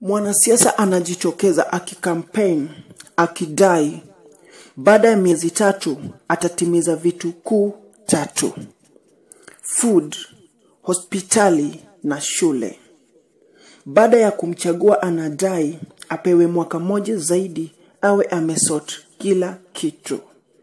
Mwanasiasa anajitokeza akikampeni, akidai baada ya miezi 3 atatimiza vitu kuu 3: food, hospitali na shule. Baada ya kumchagua anadai apewe mwaka moja zaidi awe amesort kila kitu.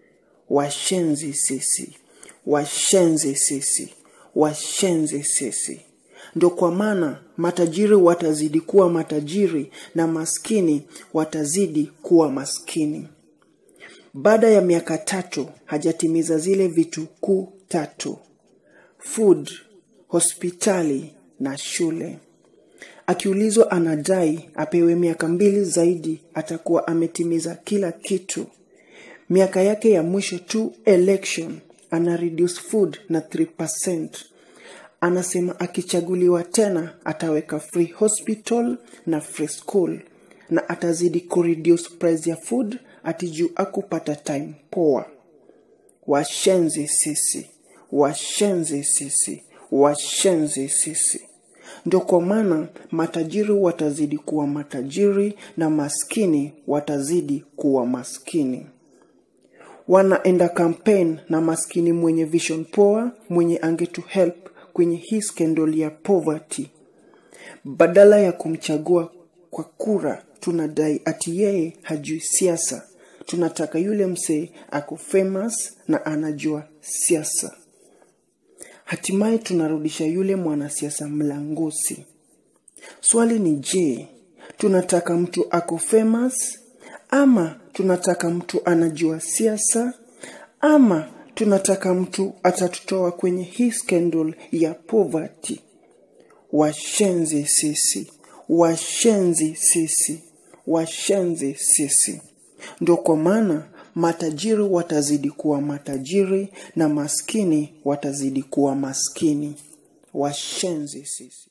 Washenzi Sisi, washenzi Sisi, washenzi Sisi. Ndio kwa maana matajiri watazidi kuwa matajiri na maskini watazidi kuwa maskini. Baada ya miaka 3 hajatimiza zile vitu kuu 3: food, hospitali na shule. Akiulizwa anadai apewe miaka 2 zaidi atakuwa ametimiza kila kitu. Miaka yake ya mwisho tu election ana reduce food na 3%. Anasema akichaguliwa tena ataweka free hospital na free school, na atazidi kureduce price ya food atijuu akupata time poa. Washenzi Sisi, washenzi Sisi, washenzi Sisi. Ndio kwa maana matajiri watazidi kuwa matajiri na maskini watazidi kuwa maskini. Wanaenda campaign na maskini mwenye vision poa, mwenye angetu help kwenye hii scandal ya poverty. Badala ya kumchagua kwa kura, tunadai ati yeye hajui siasa. Tunataka yule msee ako famous na anajua siasa. Hatimaye tunarudisha yule mwanasiasa mlanguzi. Swali ni je, tunataka mtu ako famous, ama tunataka mtu anajua siasa, ama tunataka mtu atatutoa kwenye hii scandal ya poverty? Washenzi Sisi, washenzi Sisi, washenzi Sisi. Ndio kwa maana matajiri watazidi kuwa matajiri na maskini watazidi kuwa maskini. Washenzi Sisi.